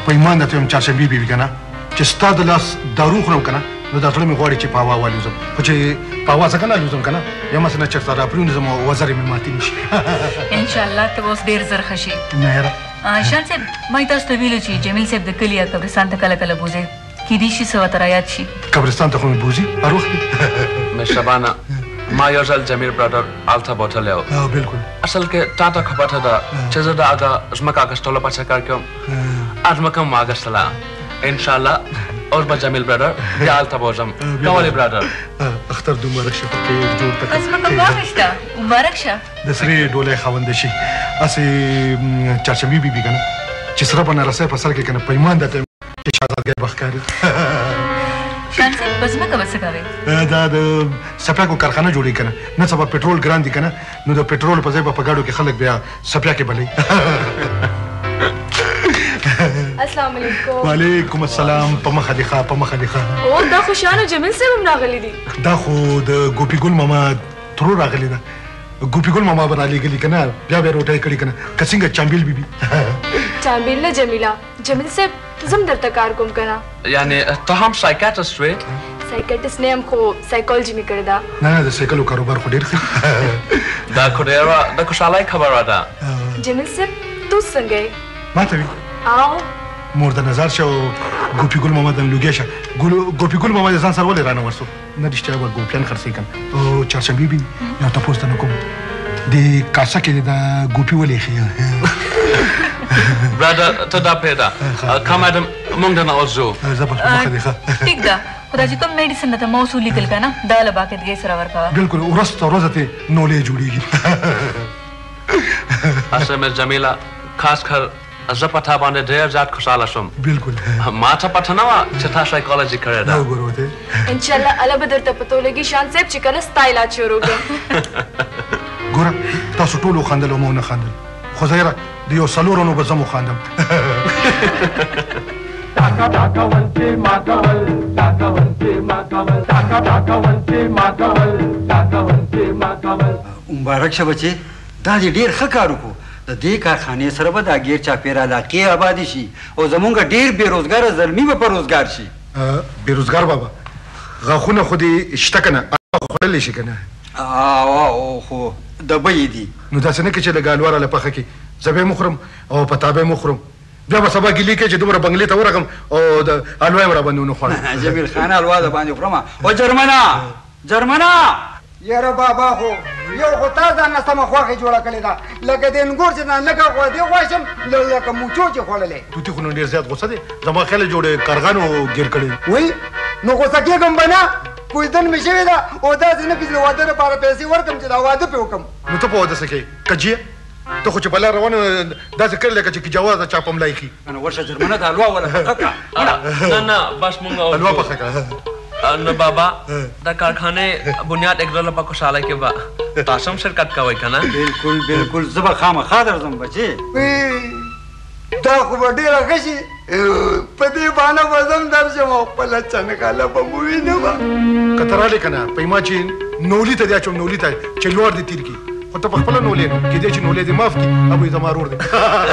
په ایمان درته وایم چهارشنبې به وي که نه چې ستا د لاس دارو خورم که نه نو دا زړه مې غواړي چې په هوا والوزم خو چې په هوا څنګه نه الوزم که نه یا مثلا چېرته راپرېونځم او وزرې مې ماتې نه شي انشاءالله ته به اوس ډېر زر ښه شي نه یاره شان صاحب ما یې تاسو ته ویلو چې جمیل صاحب د کلي یا قبرستان ته کله کله بوځئ کیدای شي څه ورته رایاد شي قبرستان ته خو مې بوځي هر وخت مهربانه ما یو ځل جمیل برادر هلته بوتلی و بلکل اصل کې تا ته خبره ده چې زه د هغه ځمکه اخیستلو په چکر کې وم ځمکه مو اخیستله انشاءالله اوس به جمیل برادر بیا هلته بوځم که ولې برادر اختر دې مبارک شه پکې جوړ ته ځمکه واخیسته مبارک شه د سرې ډولۍ خاونده شي هسې چهارشنبې بي که نه چې سره به نرسۍ په سر کې که نه په ایمان درته چې شهزادګۍ به ښکاري شان صاحب په ځمکه به څه کوې دا د سپیاکو کارخانه جوړوي که نه نن سبا پټرول ګران دي که نه نو د پټرول په ځای به په ګاډو کې خلک بیا سپیاکې بلوي السلام علیکم وعلیکم السلام په مخه دې ښه په مخه دې ښه او دا خو شانو جمیل صاحب هم راغلی دي دا خو د ګوپي ګل ماما ترور راغلی ده ګوپي ګل ماما به رالیږلي که نه بیا به یې روټۍ کړي که نه که څنګه چامبیل بیبي چامبیل نه جمیله جمیل صاحب زم درته کار کوم که نه یعنې ته هم سایکاټرسټ وې سایکاټرسټ نه یم خو سایکولوژي مې کړې ده نه د سایکلو کاروبار خو ډېر ښه دا خو ډېره د خوشحالۍ خبره ده جمیل صاحب تو څنګه یې ما ته وي او مور د نظر شه او ګوپي ګل ماما د لوګې شه ګوپي ګل ماما د ځان سره ولې رانه ورسو نه رښتیا به ګوپیان خرڅوي که نه او چهارشنبې بي یو تپوس ته نه کوم د کاسه کې د ګوپي ولې ایښي برادر ته دا پرېږده که میډم موږ درنه اوس ځو زه به مخه دې ښه ټیک ده خو دا چې کوم میډیسن درته ما اوس ولیکل که نه دا له باقاعدګۍ سره ورکوه بلکل ورځ تر ورځه ترې نولې جوړېږي اصل مس جمیله خاص کر زه په تا باندې ډېر زیات خوشحاله شوم بلکل ما ته پته نه وه چې تا سایکالوجي کړې ده وګورو ته انشاءالله الله به درته پته ولګي شان صاحب چې کله ستا علاج شروع کړم ګوره تاسو ټول وخندل او ما ونه خندل خو زه یاره د یو څلورو نو به زه وخاندم مبارک شه بچې دا دې ډېر ښه کار وکړو د دې کارخانې سره به دا غیر چاپېره علاقې آبادې شي او زمونږ ډېر بېروزګاره زلمي به په روزګار شي بېروزګار بابا غاښونه خو دې شته که نه خوړلی شي که نه او خو د بیې دي نو داسې نه کې چې لږ الواره له پخه کې زه به یې مخورم او په تا به یې مخورم بیا به سبا ګیلې کوي چې دومره بنګلې ته ورغم او د الوا یې راباندې ونه خوړم جمیل خان الوا د باندې خورم او جرمنه یاره بابا خو یو خو تا ځان نه سمه خواښې جوړه کړې ده لکه د انګور چې نه لکه خو دې غوا شم لکه موچو چې خوړلی توتي خو نو ډېر زیات غوسه دی زما خیال جوړې کارغانو ګیر کړی وایي نو غوسه کېږم به نه کوزدن مې شوې ده او داسې نه چې د واده لپاره پیسې ورکړم چې دا واده پرې وکړم نو ته په واده څه کوې کجیه ته خو چې په لار روانه داسې کړې لکه چې جواز چا پملا ایښي نو ورشه جرمنه ته الوا ولا پخه کړه نه بس موږ اوس الوا پخه کړه نو بابا د کارخانې بنیاد ایږدلو په خوشحالۍ کې به تاسو هم شرکت کوئ که نه بلکل زه به خامخا درځم بچې دا خو به ډېره ښه شي په دې بهانه به زه هم درشم او خپله چنګاله به مو وینم که ته رالې که نه په ما چې نولي ته دې اچوم نولي ته چې لوړ دې تیر کړي خو ته پخپله نولې کېدای چې نولې دې معاف کړي ابوی زما ورور دی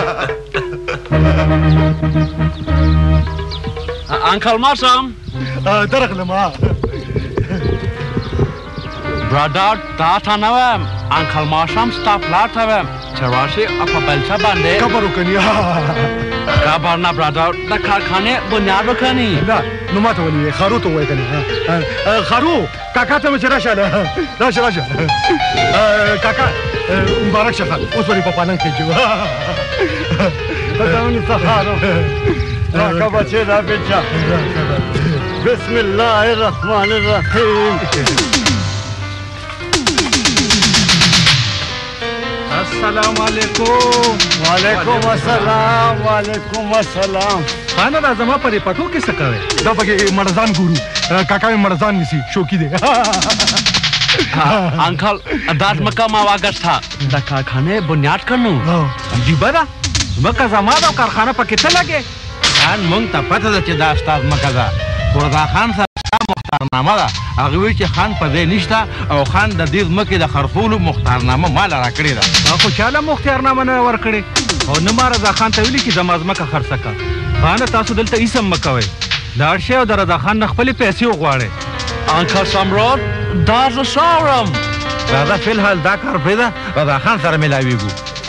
انکل ماشم درغلم برادر دا ته نه وایم انکل ماشم ستا پلار ته وایم چې راشي او په بلچه باندې قبر وکني قبر نه برادر د کارخانې بنیاد وکني نه نو ما ته ولې خارو ته ووایه کنې خارو کاکا ته مې چې راشه کاکا مبارک شه خان اوس ولې په پالنګ کې جو ته ونیسه خانو راکه بچې دا بچه بسم الله الرحمن الرحیم السلام علیکم وعلیکم السلام وعلیکم السلام خانه دا زما پرې پټو کې څه کوې دا پکې مړزان ګورو کاکا مې مړزان نیسي شوقي دی انکل دا ځمکه ما واګسته د کارخانې بنیاد کړنو عجیبه ده ځمکه زما ده او کارخانه پکې ته لګې خان مونږ ته پته ده چې دا ستا ځمکه ده خوردا خان سره ستا مختارنامه ده هغه وایي چې خان په ځای نشته او خان د دې ځمکې د خرڅولو مختارنامه ما له راکړې ده خو چا له مختارنامه نه ورکړې او نه ما رضا خان ته ویلي چې زما ځمکه خرڅه کړه خانه تاسو دلته ایسم مکوئ لاړ شئ او د رضا خان نه خپلې پیسې وغواړئ انکل سمران دا زه شاورم راځه فی الحال دا کار پرېږده رضا خان سره میلاویږو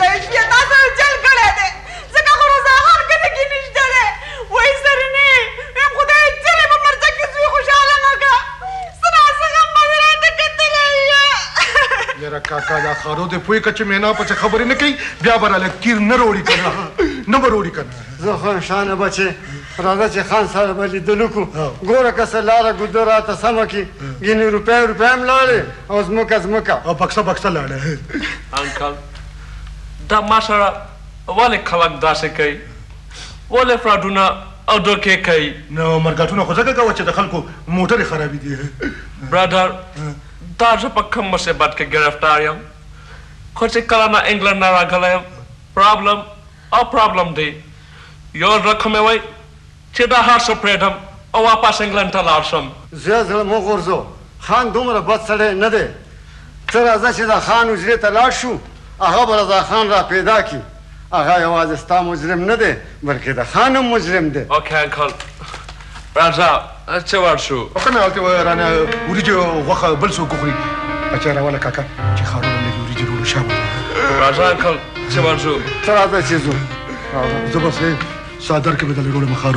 کاکا دا خارو دې پوی کچ مینا په خبرې نه کوي بیا براله کیر نه وروړي کنه نه وروړي کنه زه خو شانه بچي راځه چې خان سره به لیدلو کو ګوره که څه لاره ګودره راته سمه کړي ګینې روپۍ هم لاړې او ځمکه او بکسه لاړه انکل دا ما سره ولې خلک داسې کوي ولې فراډونه او دوکې کوي نو مرګاټونه خو ځکه کوه چې د خلکو موټرې خرابې دي برادر دا زه په کوم مصیبت کې ګرفتار یم خو چې کله نه انګلنډ نه راغلی یم پرابلم دی یو رقم یې وایي چې دا هر څه پرېږدم او واپس انګلنډ ته لاړ شم زه زړه مه غورځو خان دومره بد سړی نه دی ته راځه چې د خان حجرې ته لاړ شو هغه به رضا خان را پیدا کړي هغه یوازې ستا مجرم نه دی بلکې د خان هم مجرم دی اوکې انکل راځه چې ور شو او کنه هلته رانه وریجې غوښه بل څوک وخوري اچھا راواله کاکا چې خارونه لږ وریجې وروړو شابه راځه انکل چې ور شو ته راځه چې ځو زه بس صادر کې به دلې وروړم خارو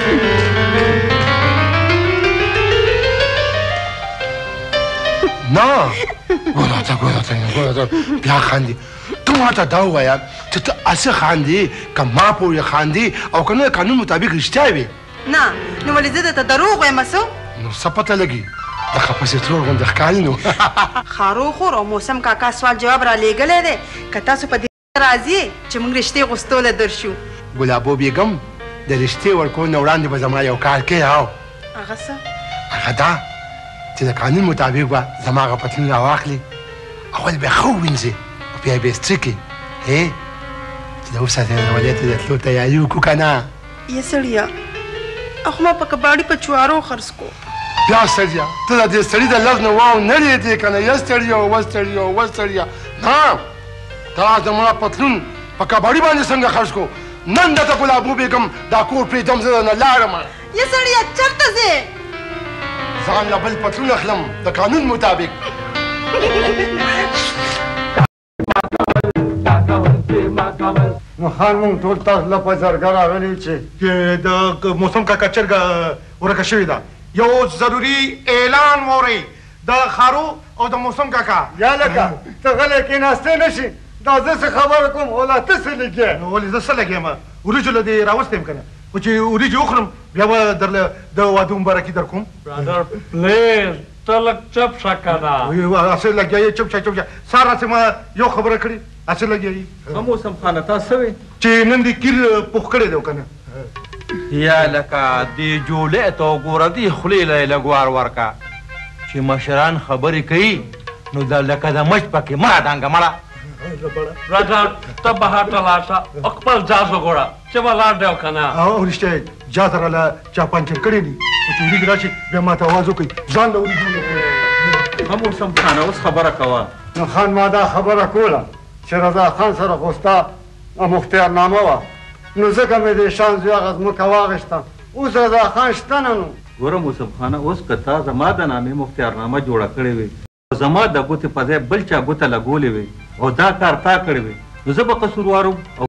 نه ګوره بیا خاندي ته ماته دا ووایه چې ته هسې خاندي که ما پورې خاندي او که نه د قانون مطابق رښتیا وي نه نو ولې زه درته دروغ وایم څه نو څه پته لګي د خپسې ترور غوندې ښکاري نو خاروخور او موسم کاکا سوال جواب را لیږلی دی که تاسو په دې راځي چې موږ رښتې غوښتوله درشو ګلابو بیګم د رښتې ورکولو نه وړاندې به زما یو کار کوې او هغه څه هغه دا چې د قانون مطابق به زما هغه پتلون راواخلي اول به یې ښه ووینځې او بیا یې به یې څکې چې د اوس ولې ته د تلو تیاري وکړو که نه یا سړیه خو ما په کباړي په چوارو خرڅ کو بیا سړیه ته د دې سړي د لفظ نه واو نه ریدې که نه یا ستړیه و ستړیه نه دا زما پتلون په کباړي باندې څنګه خرڅ کو نن درته ګلابو بیګم دا کور پرېږدم زه نه لاړم یا سړیه چېرته ځې ځان له بل پتلون اخلم د قانون مطابق نو خان مونږ ټول تاسو له په جرګه راغلي چې د موسم کاکا چرګه ورکه شوې ده یو ضروري اعلان واورئ د خارو او د موسم کاکا یا لکه ته غلی کېناستی نه شي دا زه څه خبره کوم او لا ته څه لګې نو ولې زه څه لګېم وریجو له دې راوستی یم که نه خو چې وریجې وخورم بیا به درله د واده مبارکي در کوم برادر پلیز ته لږ چپ شه که نه هسې لګیا یې چپ شه سهار هسې ما یو خبره کړې هسې لګیا یې موسم خانه تا څه وې چې نن دې کیر پوخ کړی دی که نه یا لکه دې جولې ته وګوره دې خولې له یې لږ وار ورکه چې مشران خبرې کوي نو لکه د مچ پکې مه ډانګه مړه برادر ته بهر ته لاړ شه او خپل جاز وګوره چې ولاړ دی او که نه او رښتیا یې جاز راله چا پانچر کړی دي او چې وریجې راشي بیا ما ته اواز وکړئ ځان له وریجو موسم خانه اوس خبره کوه نو خان ما دا خبره کوله چې رضا خان سره خو ستا مختارنامه وه نو ځکه مې د شان زوی هغه ځمکه واخېسته اوس رضا خان شته نه نو ګوره موسم خانه اوس که تا زما د نامې مختارنامه جوړه کړې وې زما د ګوتې په ځای بل چا ګوته لګولې وې او دا کار تا کړی وې نو زه به قصوروار وم